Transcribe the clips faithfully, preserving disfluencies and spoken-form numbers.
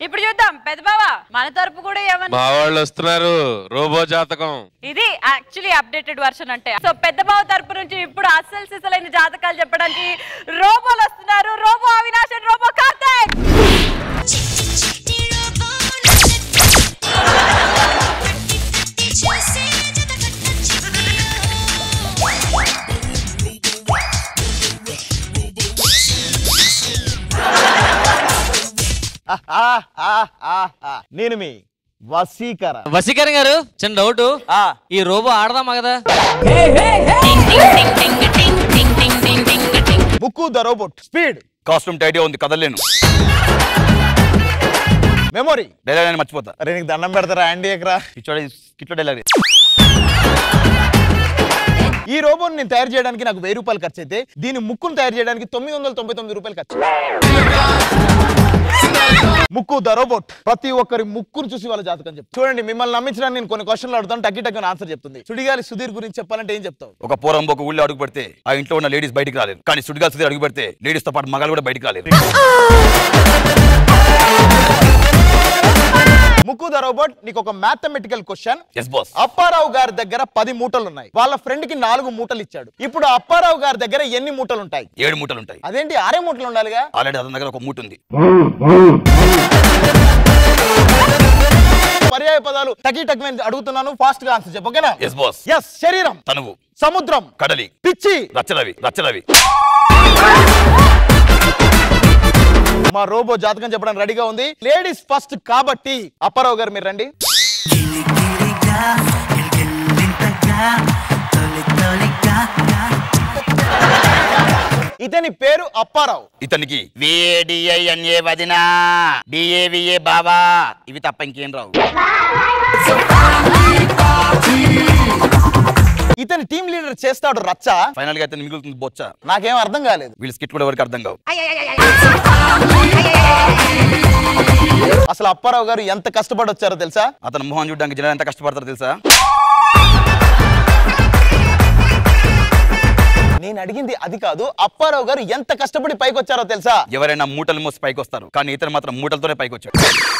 ఇప్పుడు చూద్దాం పెద్ద బావా మన తరపు కూడా ఏమన్నా బావాళ్ళు వస్తున్నారు రోబో జాతకం ఇది యాక్చువల్లీ అప్డేటెడ్ వర్షన్ అంటే సో పెద్ద బావ తరపు నుంచి ఇప్పుడు అసలు సిసలైన జాతకాలు చెప్పడానికి రోబోలు వస్తున్నారు robo Avinash and robo Karthik నేను మీ వసీకర వసీకరణ గారు చిన్న డౌట్ ఈ రోబో ఆడదామా కదా ముక్కు the robot speed costume tight ఉంది కదలేను మెమొరీ డైలాగ్ నేను మర్చిపోతా అరే నీకు దండం పెడతారా అండి ఎకరా కిట్లో డైలాగ్ ఈ రోబోని నేను తయారు చేయడానికి నాకు వెయ్యి రూపాయలు ఖర్చు అయితే దీని ముక్కును తయారు చేయడానికి తొమ్మిది వందల తొంభై తొమ్మిది రూపాయలు ఖర్చు ముక్కు ద రోబోట్ ప్రతి ఒక్కరి ముక్కును చూసి వాళ్ళ జాతకం చెప్తాను చూడండి మిమ్మల్ని నమ్మించడానికి నేను కొన్ని క్వశ్చన్లు అడుగుతాను టక్కి టక్కి ఆన్సర్ చెప్తుంది సుడిగాలి సుధీర్ గురించి చెప్పాలంటే ఏం చెప్తావు ఒక పోరం ఒక ఊళ్ళో అడుగు పెడితే ఆ ఇంట్లో ఉన్న లేడీస్ బయటికి రాలేదు కానీ సుడిగాలి సుధీర్ అడుగు పెడితే లేడీస్ తో పాటు మగాలు కూడా బయటికి రాలేదు ముక్కు ద రోబోట్ నీకు ఒక mathematical question yes boss Apparao గారి దగ్గర పది మూటలు ఉన్నాయి వాళ్ళ ఫ్రెండ్ కి నాలుగు మూటలు ఇచ్చాడు ఇప్పుడు అప్పారావు గారి దగ్గర ఎన్ని మూటలు ఉంటాయి ఏడు మూటలు ఉంటాయి అదేంటి ఆరే మూటలు ఉండాలిగా ఆల్రెడీ అతని దగ్గర ఒక మూట ఉంది పర్యాయ పదాలు టకీ టక్ అడుగుతున్నాను ఫాస్ట్ గా ఆన్సర్ చెప్పు ఓకేనా ఎస్ బాస్ ఎస్ శరీరం తనువు సముద్రం కడలి పిచ్చి రచ్చరవి రచ్చరవి మా రోబో జాతకం చెప్పడానికి రెడీగా ఉంది లేడీస్ ఫస్ట్ కాబట్టి అప్పారావు గారు మీరు రండి ఇతని పేరు అప్పారావు ఇతనికి విఏడిఐఎన్ఏ వదినా బిఏవిఏ బావా ఇవి తప్ప ఇంకేం రావు ఇతని టీం లీడర్ చేస్తాడు రచ్చ ఫైనల్ గా ఇతను మిగులుతుంది బొచ్చ నాకేం అర్థం కాలేదు వీళ్ళు స్కిట్ కూడా ఎవరికి అర్థం కావు అసలు అప్పారావు గారు ఎంత కష్టపడి వచ్చారో తెలుసా అతను మొహం చూడడానికి జనాలు ఎంత కష్టపడతారో తెలుసా నేను అడిగింది అది కాదు అప్పారావు గారు ఎంత కష్టపడి పైకి వచ్చారో తెలుసా ఎవరైనా మూటలు మోసి పైకి వస్తారు కానీ ఇతను మాత్రం మూటలతోనే పైకి వచ్చాడు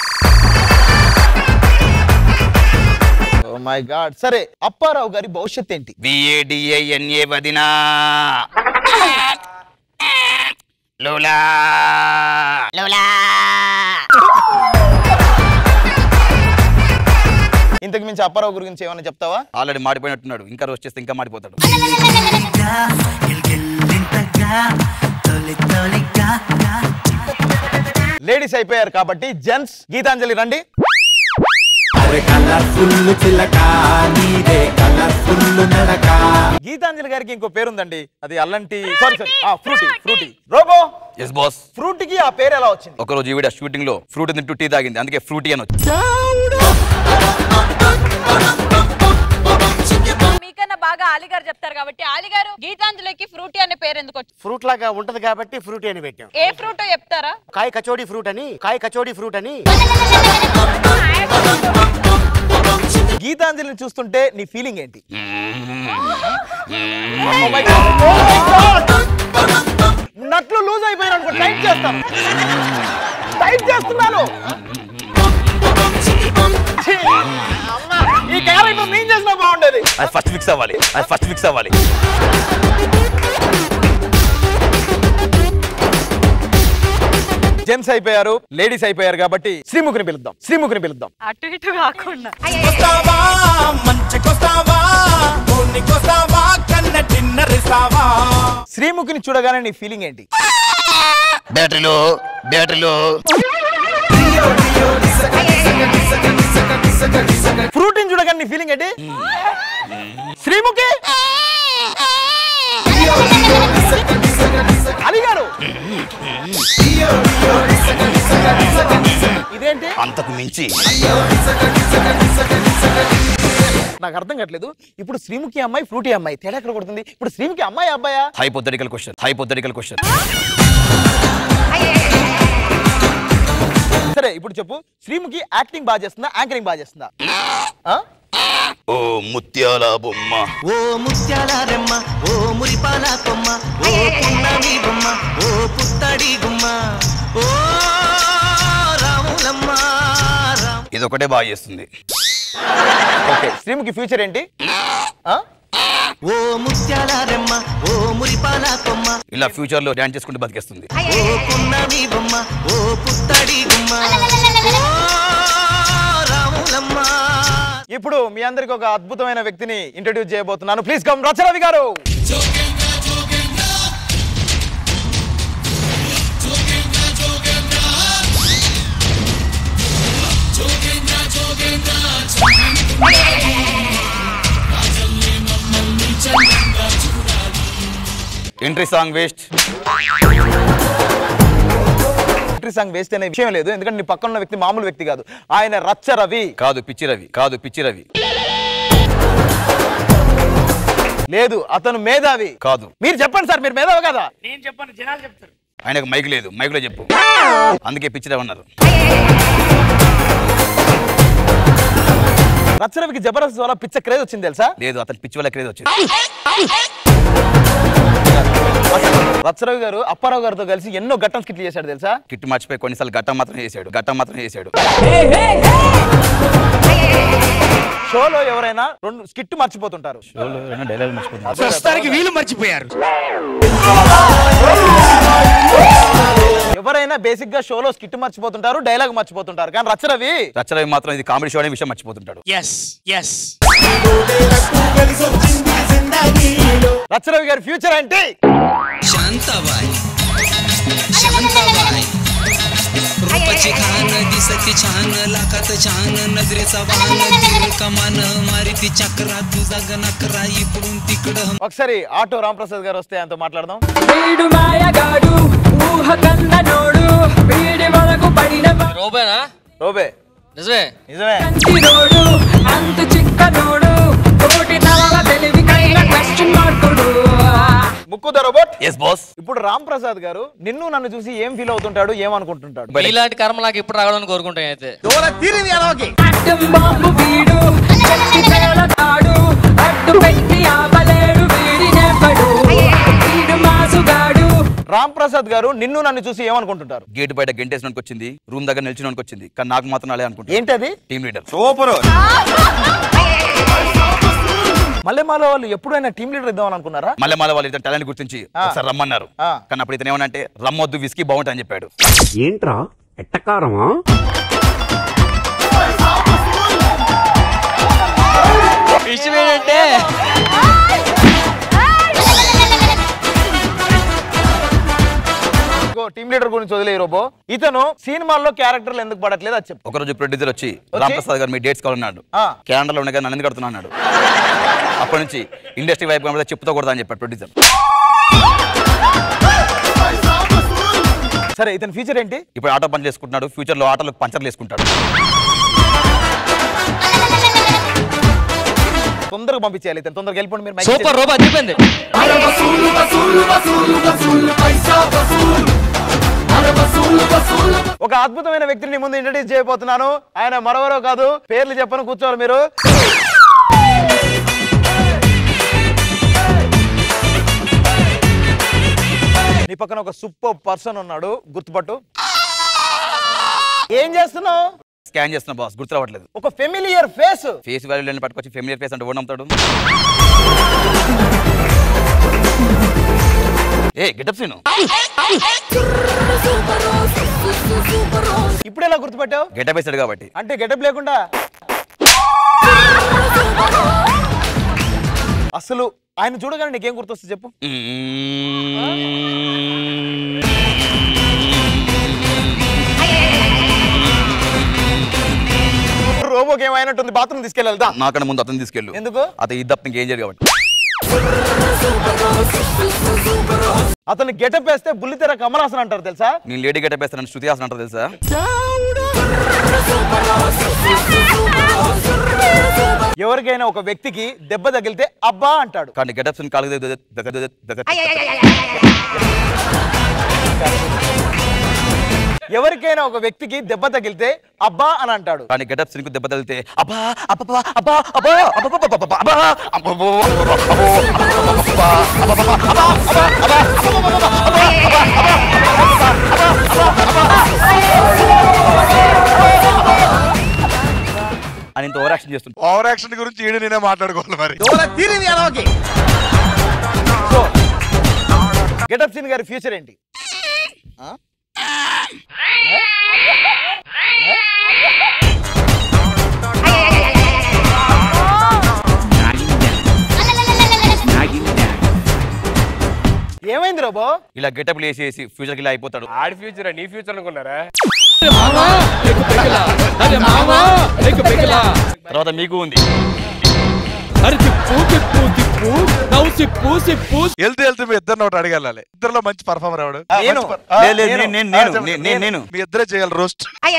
ఓ మై గాడ్ సరే అప్పారావు గారి భవిష్యత్ ఏంటి విఏడిఐఎన్ఏ వదినా లోలా లోలా ఇంతకు మించి అప్పారావు గురించి ఏమైనా చెప్తావా ఆల్రెడీ మాడిపోయినట్టున్నాడు ఇంకా రోజు చేస్తే ఇంకా మాడిపోతాడు లేడీస్ అయిపోయారు కాబట్టి జెంట్స్ గీతాంజలి రండి గీతాంజలి గారికి ఇంకో పేరుందండి అది అల్లంటి sorry sorry Frooti Frooti robo yes boss ఫ్రూటీకి ఆ పేరు ఎలా వచ్చింది ఒక రోజు ఈవిడ షూటింగ్ లో ఫ్రూట్ తింటూ టీ తాగింది అందుకే ఫ్రూటీ అని వచ్చింది మీకన్నా బాగా ఆలి గారు చెప్తారు కాబట్టి ఆలి గారు గీతాంజలికి ఫ్రూటీ అనే పేరు ఎందుకు వచ్చింది ఫ్రూట్ లాగా ఉంటది కాబట్టి ఫ్రూటీ అని పెట్టాం ఏ ఫ్రూట్ చెప్తారా కాయ కచోడి ఫ్రూట్ అని కాయ కచోడి ఫ్రూట్ అని గీతాంజలిని చూస్తుంటే నీ ఫీలింగ్ ఏంటి నట్లు లూజ్ అయిపోయినా అనుకో టైట్ చేస్తాను టైట్ చేస్తున్నాను ఈ క్యారెక్టర్ నేను చేసినా బాగుండేది అది ఫస్ట్ ఫిక్స్ అవ్వాలి అది ఫస్ట్ ఫిక్స్ అవ్వాలి జెంట్స్ అయిపోయారు లేడీస్ అయిపోయారు కాబట్టి శ్రీముఖిని పిలుద్దాం శ్రీముఖిని పిలుద్దాం అటు ఇటు కాకుండా శ్రీముఖిని చూడగానే నీ ఫీలింగ్ ఏంటి బ్యాటరీలో బ్యాటరీలో ఫ్రూటీని చూడగానే నీ ఫీలింగ్ ఏంటి శ్రీముఖి అలీ గారు ఇదేంటి అంతకు మించి నాకు అర్థం కావట్లేదు ఇప్పుడు శ్రీముఖి అమ్మాయి ఫ్రూటీ అమ్మాయి తేడా ఎక్కడ కొడుతుంది ఇప్పుడు శ్రీముఖి అమ్మాయి అబ్బాయా హైపోథెటికల్ క్వశ్చన్ హైపోథెటికల్ క్వశ్చన్ సరే ఇప్పుడు చెప్పు శ్రీముఖి యాక్టింగ్ బాగా చేస్తుందా యాంకరింగ్ బాగా చేస్తుందా ఓ ముత్యాల బొమ్మ ఓ ముత్యాల రెమ్మ ఓ మురిపాల కొమ్మ ఓ పున్నమి బొమ్మ ఓ పుత్తడి గుమ్మ ఓ రాములమ్మ ఇది ఒకటే బాగా చేస్తుంది. ఓకే, శ్రీముఖి ఫ్యూచర్ ఏంటి? ఓ ముత్యాల రెమ్మ ఓ మురిపాల కొమ్మ ఇలా ఫ్యూచర్ లో డాన్స్ చేసుకుంటూ బతికేస్తుంది. ఓ పున్నమి బొమ్మ ఓ పుత్తడి గుమ్మ రాములమ్మ. ఇప్పుడు మీ అందరికి ఒక అద్భుతమైన వ్యక్తిని ఇంట్రడ్యూస్ చేయబోతున్నాను. ప్లీజ్ కమ్ రచరవి గారు. Entry song waste. Entry song waste అనే విషయం లేదు, ఎందుకంటే నీ పక్కన ఉన్న వ్యక్తి మామూలు వ్యక్తి కాదు. ఆయన రచ్చ రవి కాదు, పిచ్చి రవి కాదు, పిచ్చి రవి లేదు, అతను మేధావి కాదు. మీరు చెప్పండి సార్, మీరు మేధావి కదా? నేను చెప్పను, జనాలు చెప్తారు. ఆయనకు మైక్ లేదు, మైక్ లో చెప్పు. అందుకే పిచ్చి రవి అన్నారు. రచ్చరవికి జబర్దస్త్ వల్ల పిచ్చ క్రేజ్ వచ్చింది తెలుసా? లేదు, అతను పిచ్చి వల్ల క్రేజ్ వచ్చింది. రచ్చరవి గారు అప్పారావు గారితో కలిసి ఎన్నో ఘట్టం స్కిట్లు చేశాడు తెలుసా? కిట్టు మర్చిపోయి కొన్నిసార్లు ఘట్టం మాత్రం చేశాడు, ఘట్టం మాత్రం చేశాడు. షోలో ఎవరైనా రెండు స్కిట్ మర్చిపోతుంటారు. డైలాగ్ మర్చిపోతున్నారు. ప్రస్తుతానికి వీళ్ళు మర్చిపోయారు. ఎవరైనా బేసిక్ గా షోలో స్కిట్ మర్చిపోతుంటారు, డైలాగ్ మర్చిపోతుంటారు, కానీ రచ్చరవి రచ్చరవి మాత్రం ఇది కామెడీ షో అనే విషయం మర్చిపోతుంటాడు. రచ్చరవి గారి ఫ్యూచర్ ఏంటి? शांताबाई शांताबाई रूपाची खान दिसती छान लाखात छान नजरेचा वाहन तीर कमान मारिती चक्रा तुझा गणकरा इकडून तिकडं. ఒకసారి ఆటో రాంప్రసాద్ గారు వస్తే ఆయనతో మాట్లాడదాం. వీడు మాయగాడు ఊహ కన్న నోడు వీడి వరకు పడిన రోబేనా? రోబే నిజమే నిజమే. కంటిరోడు అంత చిక్కనోడు కోటి తలల తెలివి కన్న క్వశ్చన్ మార్కుడు. ముక్కుద రోబోట్. Yes boss. ఇప్పుడు రామ్ ప్రసాద్ గారు నిన్ను నన్ను చూసి ఏం ఫీల్ అవుతుంటాడు, ఏమనుకుంటుంటాడు? ఇలాంటి కర్మ నాకు ఇప్పుడు రావడానికి కోరుకుంటాను. అయితే అడ్డం బాంబు వీడు చెట్టి తేలతాడు అడ్డు పెట్టి ఆపలేడు వీడినే పడు వీడు మాసుగాడు. రామ్ ప్రసాద్ గారు నిన్ను నన్ను చూసి ఏమనుకుంటుంటారు? గేట్ బయట గెంటేసినోనికి వచ్చింది, రూమ్ దగ్గర నిల్చునోనికి వచ్చింది, కానీ నాకు మాత్రం అలే అనుకుంటా. ఏంటి అది? Team leader. సూపర్. మల్లెమాల వాళ్ళు ఎప్పుడైనా టీమ్ లీడర్ ఇద్దామని అనుకున్నారా? మల్లెమాల వాళ్ళు ఇతను టాలెంట్ గుర్తించి ఒకసారి రమ్మన్నారు, కానీ అప్పుడు ఇతను ఏమనంటే రమ్మొద్దు, విస్కీ బాగుంటుంది అని చెప్పాడు. ఏంట్రా ఎట్టకారమా? విషయం ఏంటంటే టీమ్ లీడర్ గురించి వదిలే రోబో, ఇతను సినిమాల్లో క్యారెక్టర్లు ఎందుకు పడట్లేదు అది చెప్పు. ఒకరోజు ప్రొడ్యూసర్ వచ్చి రామ్ ప్రసాద్ గారు మీ డేట్స్ కావాలన్నాడు. క్యాలెండర్ లో ఉండగా నన్ను ఎందుకు కడుతున్నా అన్నాడు. అప్పటి నుంచి ఇండస్ట్రీ వైపు కనబడితే చెప్పుతో కొడతా అని చెప్పాడు ప్రొడ్యూసర్. సరే, ఇతని ఫ్యూచర్ ఏంటి? ఇప్పుడు ఆటో పని చేసుకుంటున్నాడు, ఫ్యూచర్ లో ఆటోలకు పంచర్లు వేసుకుంటాడు. తొందరగా పంపించేయాలి, ఇతను తొందరగా వెళ్ళిపోండి మీరు. సూపర్ రోబో అదిపోయింది. ఒక అద్భుతమైన వ్యక్తిని ముందు ఇంట్రడ్యూస్ చేయబోతున్నాను. ఆయన మరెవరో కాదు, పేర్లు చెప్పను, కూర్చోవాలి మీరు. నీ పక్కన ఒక సూపర్ పర్సన్ ఉన్నాడు, గుర్తుపట్టు. ఏం చేస్తున్నావు? స్కాన్ చేస్తున్నా బాస్, గుర్తు రావట్లేదు. ఒక ఫెమిలియర్ ఫేస్. ఫేస్ వాల్యూ లేని పట్టుకొచ్చి ఫెమిలియర్ ఫేస్ అంటే ఓడి నమ్ముతాడు. ఏ గెటప్ సీను ఇప్పుడు ఎలా గుర్తుపట్టావు? గెటప్ వేసాడు కాబట్టి. అంటే గెటప్ లేకుండా అసలు ఆయన చూడగానే నీకేం గుర్తొస్తుంది చెప్పు? రోబోకి ఏమైనట్టుంది, బాత్రూమ్ తీసుకెళ్తా. నాకన్నా ముందు అతను తీసుకెళ్ళు. ఎందుకు? అతను ఈ తప్ప ఇంకేం చేయదు కాబట్టి. అతను గెటప్ వేస్తే బుల్లితెర కమలాసన్ అంటారు తెలుసా? నేను లేడీ గెటప్ వేస్తానని శృతి హాసన్ అంటారు తెలుసా? ఎవరికైనా ఒక వ్యక్తికి దెబ్బ తగిలితే అబ్బా అంటాడు, కానీ గెటప్స్ కాలు ఎవరికైనా ఒక వ్యక్తికి దెబ్బ తగిలితే అబ్బా అని అంటాడు, కానీ గెటప్స్ దెబ్బ తగిలితే అబ్బా అబ్బా అబ్బా అబ్బా చేస్తుంది. ఓవర్ యాక్షన్ గురించి ఈడు నేనే మాట్లాడుకోవాలి మరి. గెటప్ సీన్ గారి ఫ్యూచర్ ఏంటి? ఏమైంది రోబో? ఇలా గెటప్ వేసేసి ఫ్యూచర్ కి ఇలా అయిపోతాడు. ఆడి ఫ్యూచర్ నీ ఫ్యూచర్ అనుకున్నారా? తర్వాత మీకు ఉంది. వెళ్తూ వెళ్తూ మీ ఇద్దరు ఒకటి అడగాలి. ఇద్దరులో మంచి పర్ఫార్మర్ ఎవడు? నేను. మీ ఇద్దరే చేయాలి రోస్ట్.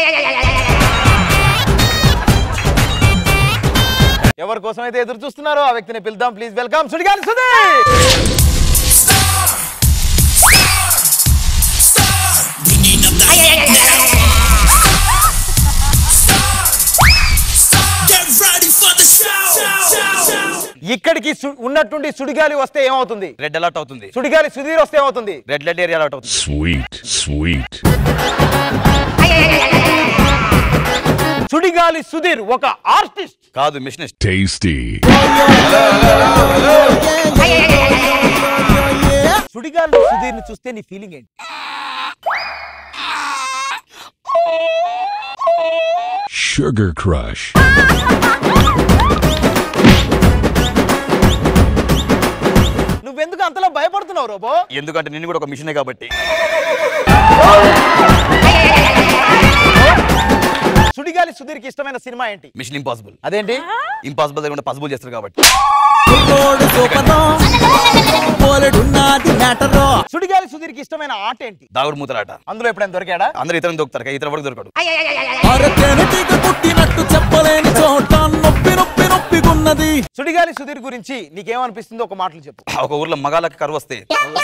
ఎవరి కోసం అయితే ఎదురు చూస్తున్నారో ఆ వ్యక్తిని పిలుద్దాం. Please welcome Sudigali Sudheer. ఇక్కడికి ఉన్నట్టుండి సుడిగాలి వస్తే ఏమవుతుంది? రెడ్ అలర్ట్ అవుతుంది. సుడిగాలి సుధీర్ వస్తే ఏమవుతుంది? రెడ్ లైట్ ఏరియా అలర్ట్ అవుతుంది. Sweet sweet. సుడిగాలి సుధీర్ ఒక ఆర్టిస్ట్ కాదు, మిషనిస్ట్. టేస్టీ. సుడిగాలి సుధీర్ ని చూస్తే నీ ఫీలింగ్ ఏంటి? Sugar crush. నువ్వెందుకు అంతలా భయపడుతున్నావు రోబో? ఎందుకంటే నేను కూడా ఒక మిషనే కాబట్టి. సుడిగాలి సుధీర్ కి ఇష్టమైన సినిమా ఏంటి? Mission impossible. అదేంటి? ఇంపాసిబుల్ దగ్గర పాసిబుల్ చేస్తారు కాబట్టి. సుడిగాలి సుధీర్ కి ఇష్టమైన ఆట ఏంటి? దాగుడు మూతలాట. అందులో ఎప్పుడైనా దొరికాడా? అందరూ ఇతరులు దొరుకుతారు, ఇతర వరకు దొరకడు. సుడిగాలి సుధీర్ గురించి నీకేమనిపిస్తుందో ఒక మాటలు చెప్పు. ఒక ఊర్లో మగాళ్ళకి కరువు వస్తే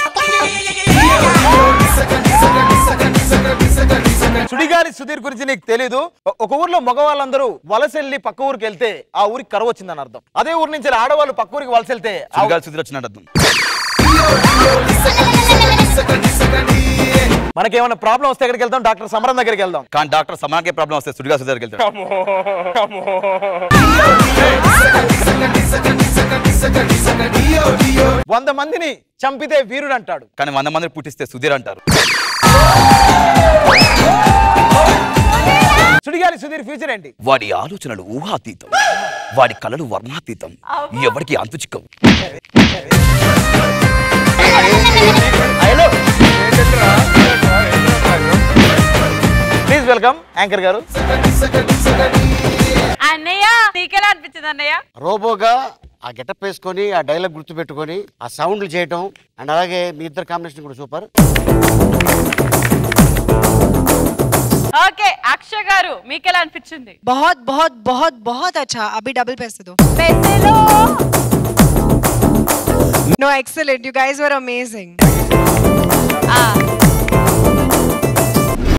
సుడిగాలి సుధీర్ గురించి నీకు తెలీదు. ఒక ఊర్లో మగవాళ్ళందరూ వలసెళ్ళి పక్క ఊరికి వెళ్తే ఆ ఊరికి కరువు వచ్చిందని అర్థం. అదే ఊరి నుంచి ఆడవాళ్ళు పక్క ఊరికి వలస వెళ్తే సుడిగాలి సుధీర్ వచ్చినట్టు అర్థం. మనకేమైనా ప్రాబ్లం వస్తే ఎక్కడికి వెళ్తాం? డాక్టర్ సమరం దగ్గరికి వెళ్దాం. కానీ డాక్టర్ సమానకే ప్రాబ్లం వస్తే సుడిగాలి సుధీర్ దగ్గరికి వెళ్తాం. వంద మందిని చంపితే వీరుడు అంటాడు, కానీ వంద మందిని పుట్టిస్తే సుధీర్ అంటారు. సుడిగాలి సుధీర్ ఫ్యూచర్ ఏంటి? వాడి ఆలోచనలు ఊహాతీతం, వాడి కళలు వర్ణాతీతం, ఎవరికి అంతు చిక్కవు. ప్లీజ్ వెల్కమ్ యాంకర్ గారు. అన్నయ్య నీకెలా అనిపించింది అన్నయ్య? రోబోగా ఆ గెటప్ వేసుకొని ఆ డైలాగ్ గుర్తు పెట్టుకొని ఆ సౌండ్లు చేయటం అండ్ అలాగే మీ ఇద్దరు కాంబినేషన్ కూడా సూపర్. ఓకే అక్షయ్ గారు మీకెలా అనిపించింది? बहुत बहुत बहुत बहुत अच्छा. अभी डबल पैसे दो. पैसे लो. No, excellent. You guys were amazing. Ah.